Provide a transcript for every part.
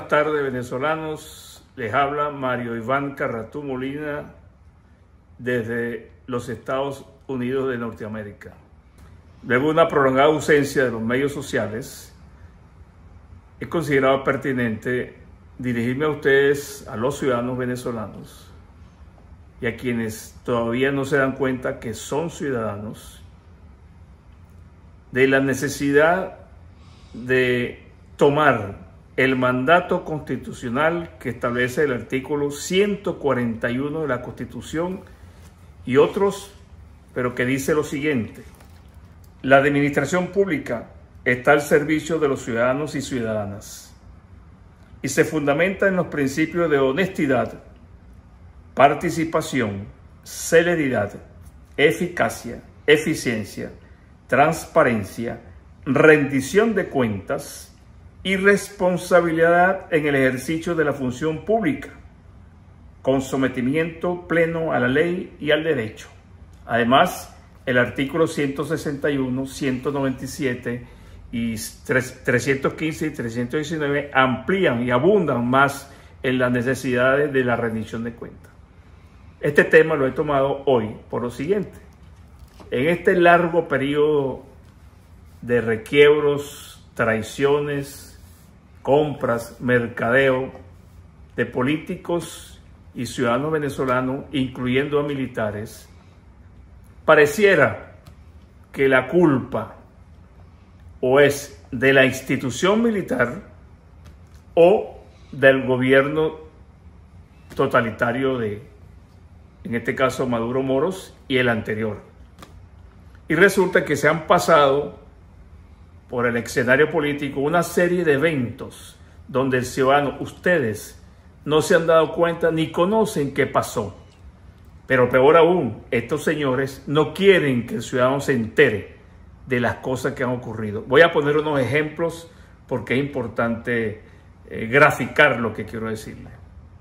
buenas tardes, venezolanos. Les habla Mario Iván Carratú Molina desde los Estados Unidos de Norteamérica. Luego de una prolongada ausencia de los medios sociales, he considerado pertinente dirigirme a ustedes, a los ciudadanos venezolanos y a quienes todavía no se dan cuenta que son ciudadanos, de la necesidad de tomar el mandato constitucional que establece el artículo 141 de la Constitución y otros, pero que dice lo siguiente: la administración pública está al servicio de los ciudadanos y ciudadanas y se fundamenta en los principios de honestidad, participación, celeridad, eficacia, eficiencia, transparencia, rendición de cuentas y responsabilidad en el ejercicio de la función pública, con sometimiento pleno a la ley y al derecho. Además, el artículo 161, 197 y 315 y 319 amplían y abundan más en las necesidades de la rendición de cuentas. Este tema lo he tomado hoy por lo siguiente: en este largo periodo de requiebros, traiciones, compras, mercadeo de políticos y ciudadanos venezolanos, incluyendo a militares, pareciera que la culpa o es de la institución militar o del gobierno totalitario de, en este caso, Maduro Moros y el anterior. Y resulta que se han pasado por el escenario político una serie de eventos donde el ciudadano, ustedes, no se han dado cuenta ni conocen qué pasó. Pero peor aún, estos señores no quieren que el ciudadano se entere de las cosas que han ocurrido. Voy a poner unos ejemplos porque es importante graficar lo que quiero decirles.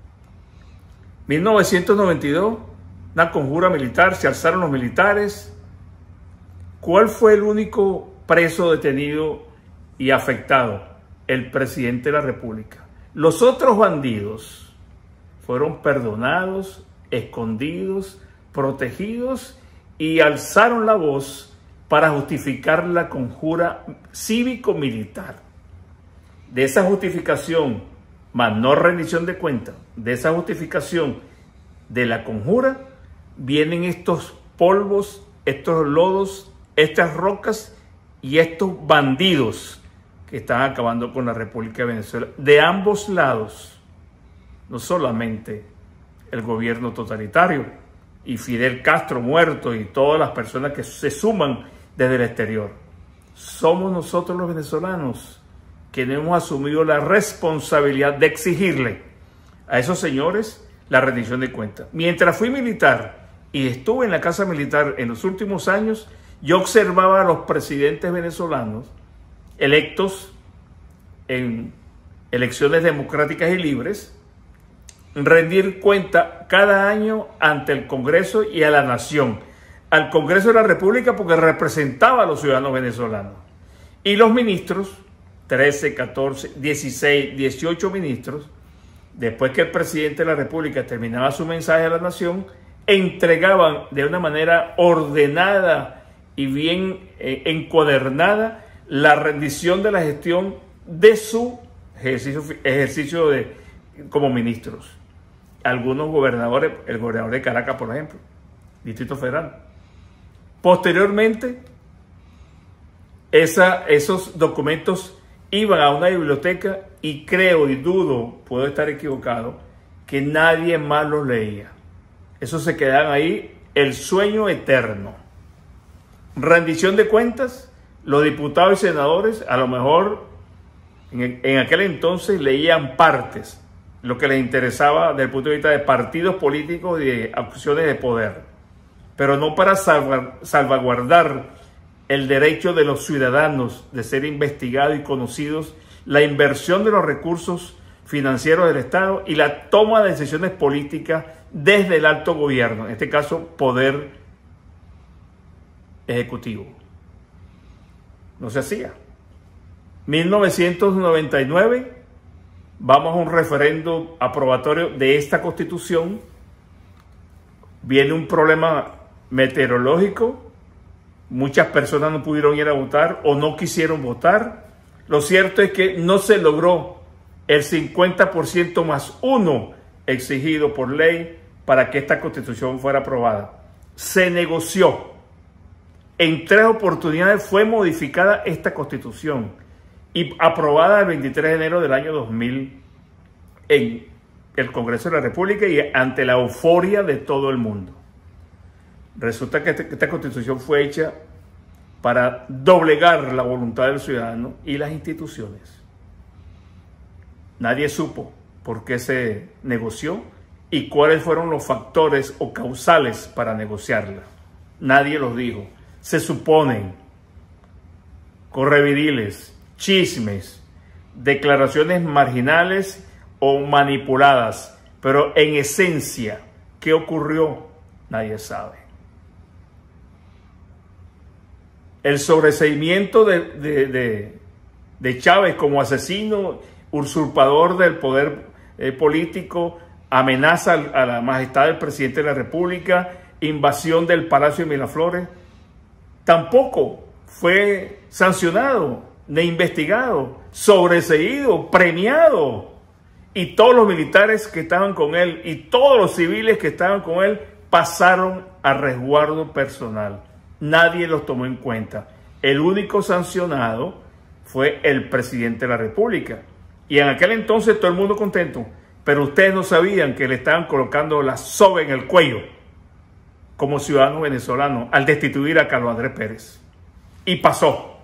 1992, una conjura militar, se alzaron los militares. ¿Cuál fue el único preso, detenido y afectado? El presidente de la República. Los otros bandidos fueron perdonados, escondidos, protegidos y alzaron la voz para justificar la conjura cívico-militar. De esa justificación, más no rendición de cuentas, de esa justificación de la conjura, vienen estos polvos, estos lodos, estas rocas y estos bandidos que están acabando con la República de Venezuela. De ambos lados, no solamente el gobierno totalitario y Fidel Castro muerto y todas las personas que se suman desde el exterior. Somos nosotros los venezolanos quienes hemos asumido la responsabilidad de exigirle a esos señores la rendición de cuentas. Mientras fui militar y estuve en la Casa Militar en los últimos años, yo observaba a los presidentes venezolanos electos en elecciones democráticas y libres rendir cuenta cada año ante el Congreso y a la nación. Al Congreso de la República porque representaba a los ciudadanos venezolanos. Y los ministros, 13, 14, 16, 18 ministros, después que el presidente de la República terminaba su mensaje a la nación, entregaban de una manera ordenada y bien encuadernada la rendición de la gestión de su ejercicio como ministros. Algunos gobernadores, el gobernador de Caracas, por ejemplo, Distrito Federal. Posteriormente, esos documentos iban a una biblioteca y creo y dudo, puedo estar equivocado, que nadie más los leía. Eso se quedaban ahí, el sueño eterno. Rendición de cuentas, los diputados y senadores a lo mejor en aquel entonces leían partes, lo que les interesaba desde el punto de vista de partidos políticos y de acciones de poder, pero no para salvaguardar el derecho de los ciudadanos de ser investigados y conocidos, la inversión de los recursos financieros del Estado y la toma de decisiones políticas desde el alto gobierno, en este caso poder ejecutivo. No se hacía. 1999 vamos a un referendo aprobatorio de esta Constitución, viene un problema meteorológico, muchas personas no pudieron ir a votar o no quisieron votar. Lo cierto es que no se logró el 50% más 1 exigido por ley para que esta Constitución fuera aprobada. Se negoció. En 3 oportunidades fue modificada esta Constitución y aprobada el 23 de enero del año 2000 en el Congreso de la República y ante la euforia de todo el mundo. Resulta que esta Constitución fue hecha para doblegar la voluntad del ciudadano y las instituciones. Nadie supo por qué se negoció y cuáles fueron los factores o causales para negociarla. Nadie los dijo. Se suponen correvidiles, chismes, declaraciones marginales o manipuladas, pero en esencia, ¿qué ocurrió? Nadie sabe. El sobreseimiento de Chávez como asesino, usurpador del poder político, amenaza a la majestad del presidente de la República, invasión del Palacio de Miraflores, tampoco fue sancionado, ni investigado, sobreseído, premiado. Y todos los militares que estaban con él y todos los civiles que estaban con él pasaron a resguardo personal. Nadie los tomó en cuenta. El único sancionado fue el presidente de la República. Y en aquel entonces todo el mundo contento. Pero ustedes no sabían que le estaban colocando la soga en el cuello como ciudadano venezolano al destituir a Carlos Andrés Pérez. Y pasó.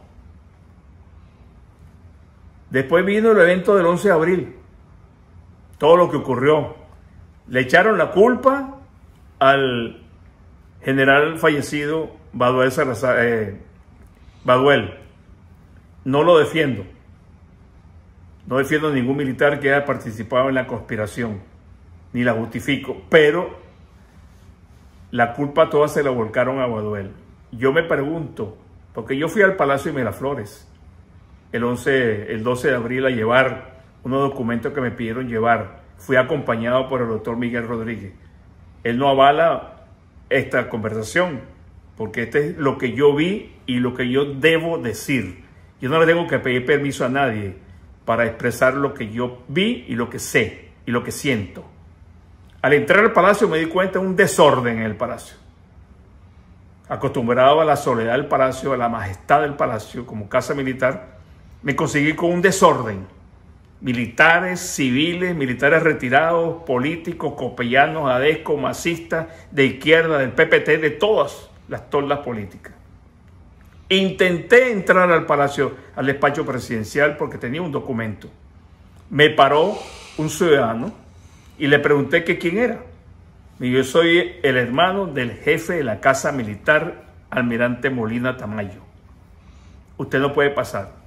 Después vino el evento del 11 de abril. Todo lo que ocurrió. Le echaron la culpa al general fallecido Baduel Salazar. Baduel. No lo defiendo. No defiendo a ningún militar que haya participado en la conspiración. Ni la justifico. Pero la culpa toda se la volcaron a Baduel. Yo me pregunto, porque yo fui al Palacio de Miraflores el 12 de abril a llevar unos documentos que me pidieron llevar. Fui acompañado por el doctor Miguel Rodríguez. Él no avala esta conversación, porque este es lo que yo vi y lo que yo debo decir. Yo no le tengo que pedir permiso a nadie para expresar lo que yo vi y lo que sé y lo que siento. Al entrar al palacio me di cuenta de un desorden en el palacio. Acostumbrado a la soledad del palacio, a la majestad del palacio como casa militar, me conseguí con un desorden. Militares, civiles, militares retirados, políticos, copellanos, adescos, masistas, de izquierda, del PPT, de todas las toldas políticas. Intenté entrar al palacio, al despacho presidencial, porque tenía un documento. Me paró un ciudadano y le pregunté que quién era. Y yo soy el hermano del jefe de la casa militar, almirante Molina Tamayo. Usted no puede pasar.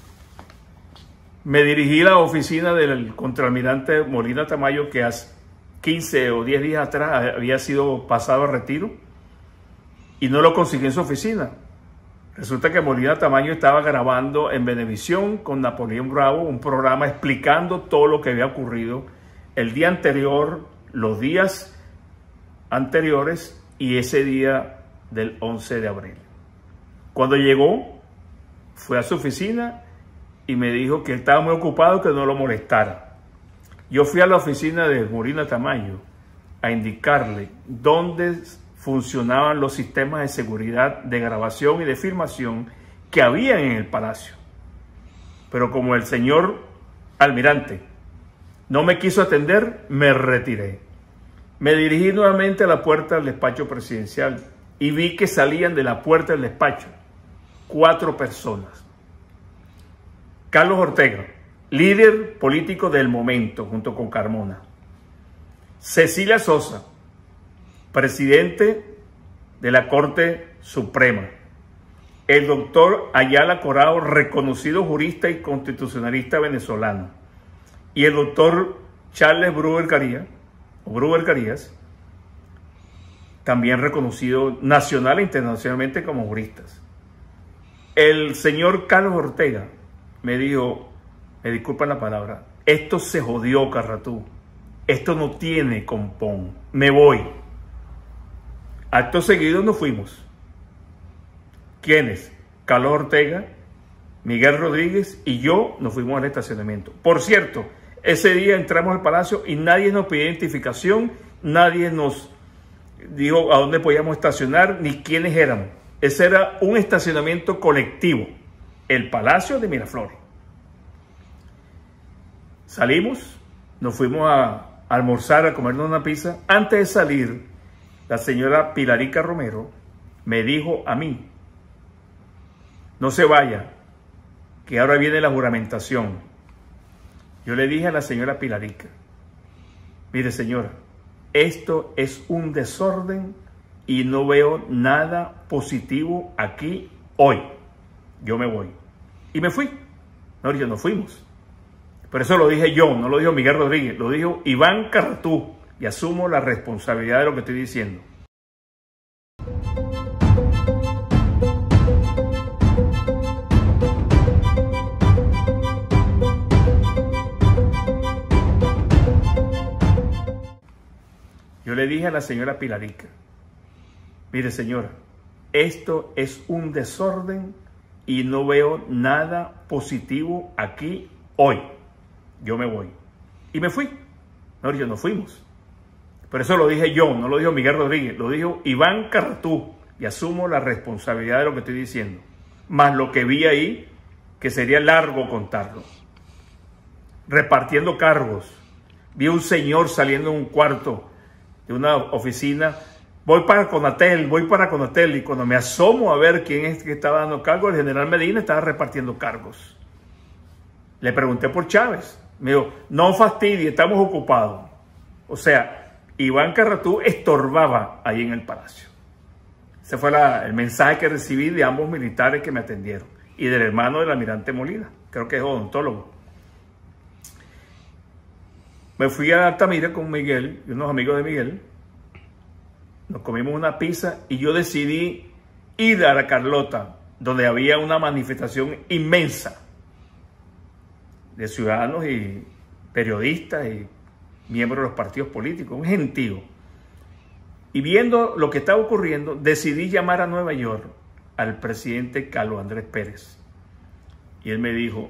Me dirigí a la oficina del contraalmirante Molina Tamayo, que hace 15 o 10 días atrás había sido pasado a retiro, y no lo conseguí en su oficina. Resulta que Molina Tamayo estaba grabando en Venevisión con Napoleón Bravo un programa explicando todo lo que había ocurrido el día anterior, los días anteriores y ese día del 11 de abril. Cuando llegó, fue a su oficina y me dijo que estaba muy ocupado, que no lo molestara. Yo fui a la oficina de Molina Tamayo a indicarle dónde funcionaban los sistemas de seguridad de grabación y de filmación que había en el palacio. Pero como el señor almirante no me quiso atender, me retiré. Me dirigí nuevamente a la puerta del despacho presidencial y vi que salían de la puerta del despacho 4 personas. Carlos Ortega, líder político del momento, junto con Carmona. Cecilia Sosa, presidente de la Corte Suprema. El doctor Ayala Corao, reconocido jurista y constitucionalista venezolano. Y el doctor Charles Bruber Carías, también reconocido nacional e internacionalmente como juristas. El señor Carlos Ortega me dijo, me disculpan la palabra, esto se jodió, Carratú. Esto no tiene compón. Me voy. Acto seguido nos fuimos. ¿Quiénes? Carlos Ortega, Miguel Rodríguez y yo nos fuimos al estacionamiento. Por cierto, ese día entramos al palacio y nadie nos pidió identificación, nadie nos dijo a dónde podíamos estacionar ni quiénes éramos. Ese era un estacionamiento colectivo, el Palacio de Miraflores. Salimos, nos fuimos a almorzar, a comernos una pizza. Antes de salir, la señora Pilarica Romero me dijo a mí: no se vaya, que ahora viene la juramentación. Yo le dije a la señora Pilarica: mire, señora, esto es un desorden y no veo nada positivo aquí hoy. Yo me voy. Y me fui. No, yo nos fuimos. Por eso lo dije yo, no lo dijo Miguel Rodríguez, lo dijo Iván Carratú, y asumo la responsabilidad de lo que estoy diciendo. Yo le dije a la señora Pilarica: mire, señora, esto es un desorden y no veo nada positivo aquí hoy. Yo me voy. Y me fui. No, yo nos fuimos. Por eso lo dije yo, no lo dijo Miguel Rodríguez, lo dijo Iván Carratú, y asumo la responsabilidad de lo que estoy diciendo. Más lo que vi ahí, que sería largo contarlo. Repartiendo cargos. Vi un señor saliendo de un cuarto de una oficina: voy para Conatel, y cuando me asomo a ver quién es que estaba dando cargo, el general Medina estaba repartiendo cargos. Le pregunté por Chávez, me dijo: no fastidie, estamos ocupados. O sea, Iván Carratú estorbaba ahí en el palacio. Ese fue el mensaje que recibí de ambos militares que me atendieron y del hermano del almirante Molina, creo que es odontólogo. Me fui a Altamira con Miguel y unos amigos de Miguel. Nos comimos una pizza y yo decidí ir a la Carlota, donde había una manifestación inmensa de ciudadanos y periodistas y miembros de los partidos políticos, un gentío. Y viendo lo que estaba ocurriendo, decidí llamar a Nueva York al presidente Carlos Andrés Pérez. Y él me dijo: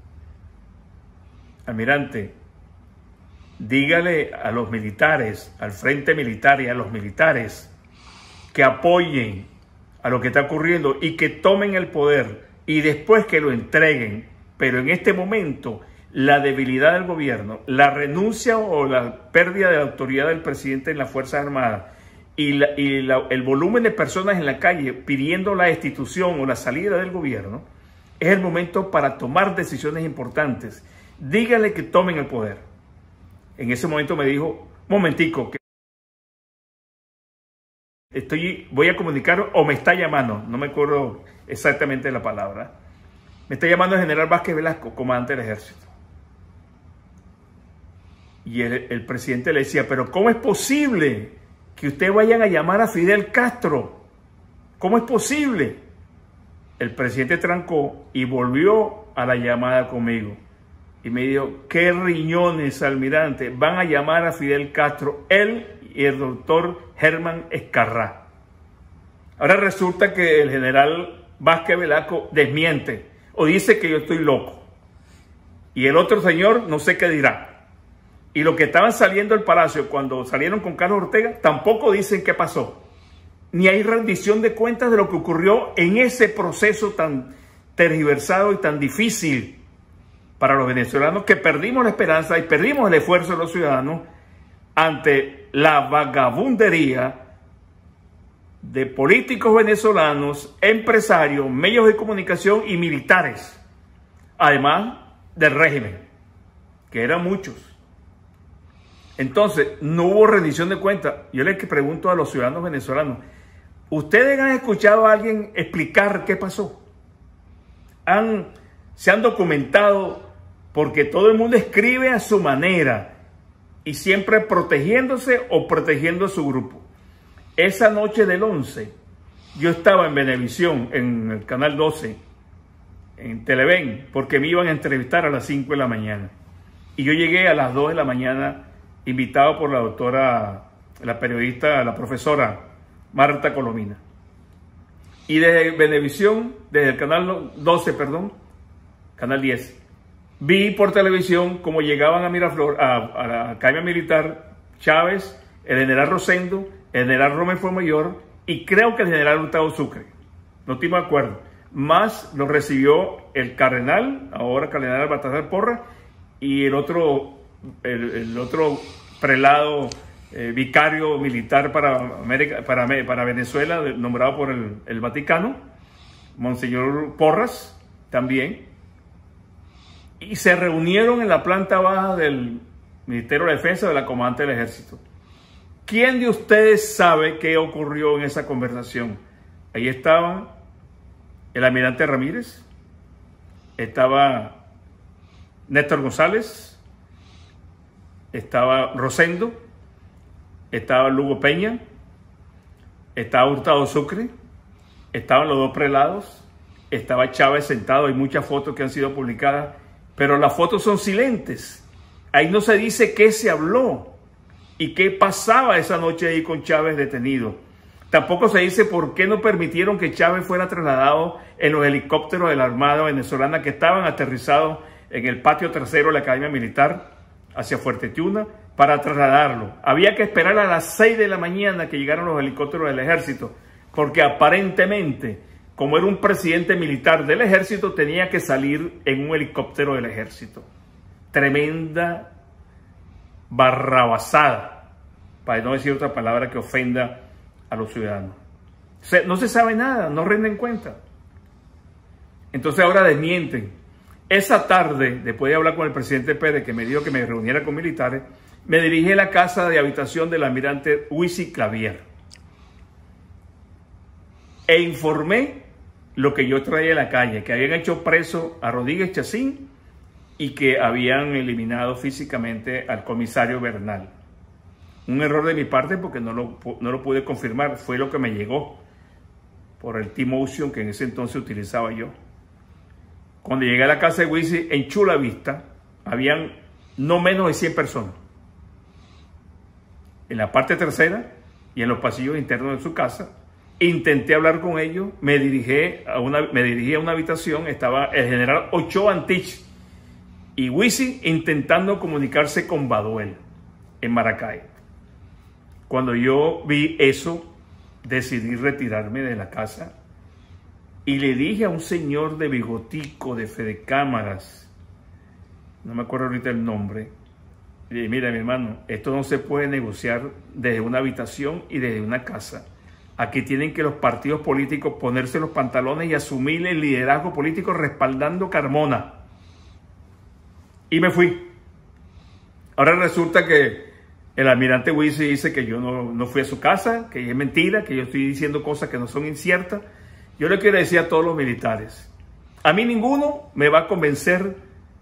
almirante, dígale a los militares, al frente militar y a los militares, que apoyen a lo que está ocurriendo y que tomen el poder y después que lo entreguen. Pero en este momento, la debilidad del gobierno, la renuncia o la pérdida de autoridad del presidente en las Fuerzas Armadas y el volumen de personas en la calle pidiendo la destitución o la salida del gobierno, es el momento para tomar decisiones importantes. Dígale que tomen el poder. En ese momento me dijo: momentico, que voy a comunicar, o me está llamando, no me acuerdo exactamente la palabra. Me está llamando el general Vázquez Velasco, comandante del ejército. Y el presidente le decía: pero ¿cómo es posible que ustedes vayan a llamar a Fidel Castro? ¿Cómo es posible? El presidente trancó y volvió a la llamada conmigo. Y me dijo: ¿qué riñones, almirante? Van a llamar a Fidel Castro, él y el doctor Germán Escarrá. Ahora resulta que el general Vázquez Velasco desmiente o dice que yo estoy loco. Y el otro señor no sé qué dirá. Y los que estaban saliendo del palacio cuando salieron con Carlos Ortega tampoco dicen qué pasó. Ni hay rendición de cuentas de lo que ocurrió en ese proceso tan tergiversado y tan difícil para los venezolanos, que perdimos la esperanza y perdimos el esfuerzo de los ciudadanos ante la vagabundería de políticos venezolanos, empresarios, medios de comunicación y militares, además del régimen, que eran muchos. Entonces, no hubo rendición de cuentas. Yo les pregunto a los ciudadanos venezolanos: ¿ustedes han escuchado a alguien explicar qué pasó? Se han documentado, porque todo el mundo escribe a su manera y siempre protegiéndose o protegiendo a su grupo. Esa noche del 11, yo estaba en Venevisión, en el canal 12, en Televen, porque me iban a entrevistar a las 5 de la mañana. Y yo llegué a las 2 de la mañana, invitado por la doctora, la periodista, la profesora Marta Colomina. Y desde Venevisión, desde el canal 12, perdón, canal 10, vi por televisión cómo llegaban a Miraflores, a la Academia Militar, Chávez, el general Rosendo, el general Rommel Fontmayor y creo que el general Hurtado Sucre. No estoy de acuerdo. Más lo recibió el cardenal, ahora cardenal Baltasar Porras, y el otro prelado, vicario militar para Venezuela, nombrado por el Vaticano, Monseñor Porras, también. Y se reunieron en la planta baja del Ministerio de Defensa de la Comandante del Ejército. ¿Quién de ustedes sabe qué ocurrió en esa conversación? Ahí estaban el almirante Ramírez, estaba Néstor González, estaba Rosendo, estaba Lugo Peña, estaba Hurtado Sucre, estaban los dos prelados, estaba Chávez sentado. Hay muchas fotos que han sido publicadas, pero las fotos son silentes. Ahí no se dice qué se habló y qué pasaba esa noche ahí con Chávez detenido. Tampoco se dice por qué no permitieron que Chávez fuera trasladado en los helicópteros de la Armada venezolana que estaban aterrizados en el patio trasero de la Academia Militar hacia Fuerte Tiuna para trasladarlo. Había que esperar a las 6 de la mañana que llegaran los helicópteros del ejército, porque aparentemente, como era un presidente militar del ejército, tenía que salir en un helicóptero del ejército. Tremenda barrabasada, para no decir otra palabra que ofenda a los ciudadanos. No se sabe nada, no rinden cuenta. Entonces ahora desmienten. Esa tarde, después de hablar con el presidente Pérez, que me dijo que me reuniera con militares, me dirigí a la casa de habitación del almirante Huici Clavier e informé lo que yo traía de la calle, que habían hecho preso a Rodríguez Chacín y que habían eliminado físicamente al comisario Bernal. Un error de mi parte porque no lo pude confirmar, fue lo que me llegó por el T-Motion que en ese entonces utilizaba yo. Cuando llegué a la casa de Huici, en Chula Vista, habían no menos de 100 personas. En la parte trasera y en los pasillos internos de su casa, intenté hablar con ellos, me dirigí a una habitación, estaba el general Ochoa Antich y Huici intentando comunicarse con Baduel en Maracay. Cuando yo vi eso, decidí retirarme de la casa y le dije a un señor de bigotico, de Fedecámaras, no me acuerdo ahorita el nombre, le dije: mira, mi hermano, esto no se puede negociar desde una habitación y desde una casa. Aquí tienen que los partidos políticos ponerse los pantalones y asumir el liderazgo político respaldando Carmona. Y me fui. Ahora resulta que el almirante Huici dice que yo no fui a su casa, que es mentira, que yo estoy diciendo cosas que no son inciertas. Yo le quiero decir a todos los militares, a mí ninguno me va a convencer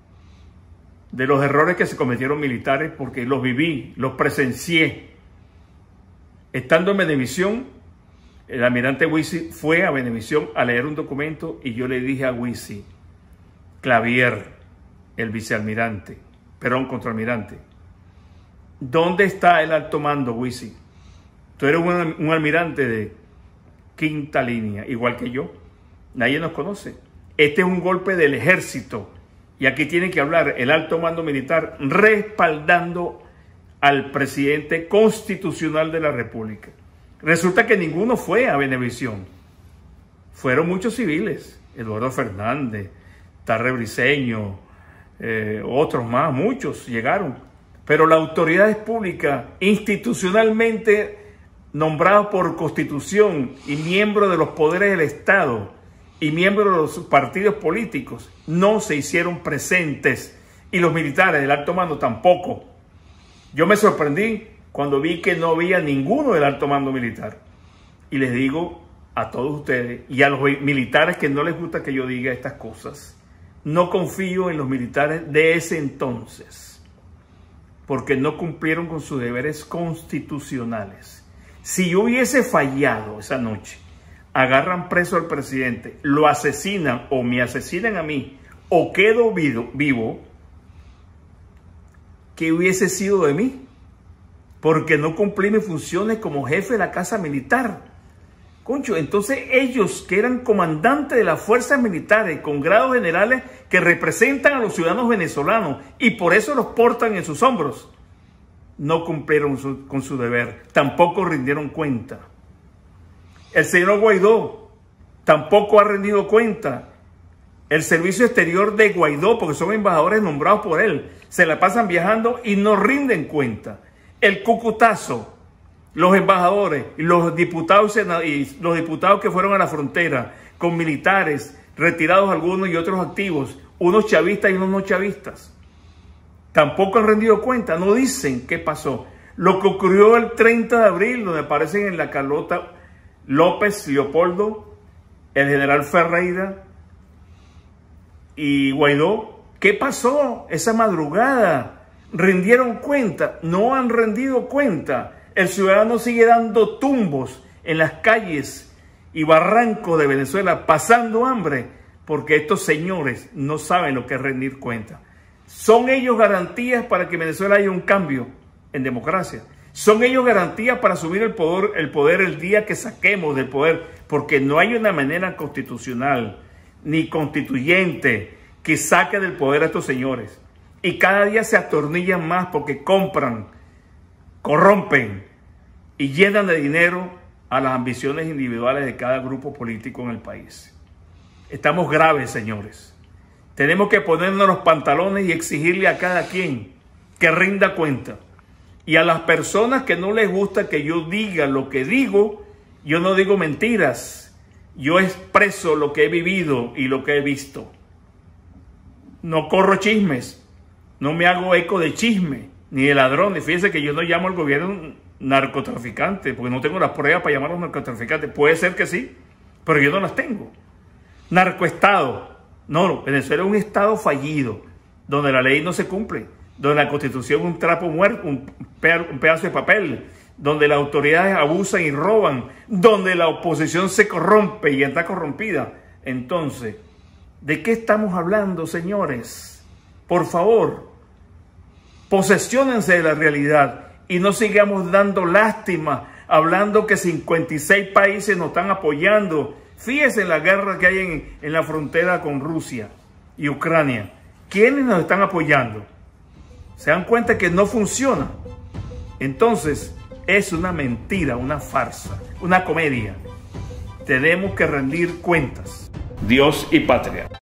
de los errores que se cometieron militares porque los viví, los presencié. Estando en Venevisión, el almirante Huici fue a Venevisión a leer un documento y yo le dije a Huici: Clavier, el vicealmirante, contraalmirante, ¿dónde está el alto mando, Huici? Tú eres un almirante de quinta línea, igual que yo. Nadie nos conoce. Este es un golpe del ejército y aquí tiene que hablar el alto mando militar respaldando al presidente constitucional de la República. Resulta que ninguno fue a Venevisión. Fueron muchos civiles. Eduardo Fernández, Tarre Briceño, otros más, muchos llegaron. Pero las autoridades públicas, institucionalmente nombrados por Constitución y miembros de los poderes del Estado y miembros de los partidos políticos, no se hicieron presentes, y los militares del alto mando tampoco. Yo me sorprendí cuando vi que no había ninguno del alto mando militar. Y les digo a todos ustedes y a los militares que no les gusta que yo diga estas cosas, no confío en los militares de ese entonces, porque no cumplieron con sus deberes constitucionales. Si yo hubiese fallado esa noche, agarran preso al presidente, lo asesinan o me asesinan a mí, o quedo vivo, ¿qué hubiese sido de mí? Porque no cumplí mis funciones como jefe de la Casa Militar. Concho, entonces ellos que eran comandantes de las fuerzas militares con grados generales que representan a los ciudadanos venezolanos y por eso los portan en sus hombros, no cumplieron con su deber, tampoco rindieron cuenta. El señor Guaidó tampoco ha rendido cuenta. El servicio exterior de Guaidó, porque son embajadores nombrados por él, se la pasan viajando y no rinden cuenta. El Cucutazo, los embajadores y los diputados que fueron a la frontera con militares, retirados algunos y otros activos, unos chavistas y unos no chavistas, tampoco han rendido cuenta, no dicen qué pasó. Lo que ocurrió el 30 de abril, donde aparecen en la Carlota López, Leopoldo, el general Ferreira y Guaidó, ¿qué pasó esa madrugada? ¿Rindieron cuenta? No han rendido cuenta. El ciudadano sigue dando tumbos en las calles y barrancos de Venezuela, pasando hambre, porque estos señores no saben lo que es rendir cuenta. ¿Son ellos garantías para que en Venezuela haya un cambio en democracia? ¿Son ellos garantías para asumir el poder el día que saquemos del poder? Porque no hay una manera constitucional ni constituyente que saque del poder a estos señores. Y cada día se atornillan más porque compran, corrompen y llenan de dinero a las ambiciones individuales de cada grupo político en el país. Estamos graves, señores. Tenemos que ponernos los pantalones y exigirle a cada quien que rinda cuenta. Y a las personas que no les gusta que yo diga lo que digo, yo no digo mentiras. Yo expreso lo que he vivido y lo que he visto. No corro chismes. No me hago eco de chisme, ni de ladrones. Fíjense que yo no llamo al gobierno narcotraficante, porque no tengo las pruebas para llamar a los narcotraficantes. Puede ser que sí, pero yo no las tengo. Narcoestado. No, Venezuela es un estado fallido, donde la ley no se cumple, donde la constitución es un trapo muerto, un pedazo de papel, donde las autoridades abusan y roban, donde la oposición se corrompe y está corrompida. Entonces, ¿de qué estamos hablando, señores? Por favor, posesiónense de la realidad y no sigamos dando lástima, hablando que 56 países nos están apoyando. Fíjense en la guerra que hay en la frontera con Rusia y Ucrania. ¿Quiénes nos están apoyando? ¿Se dan cuenta que no funciona? Entonces, es una mentira, una farsa, una comedia. Tenemos que rendir cuentas. Dios y patria.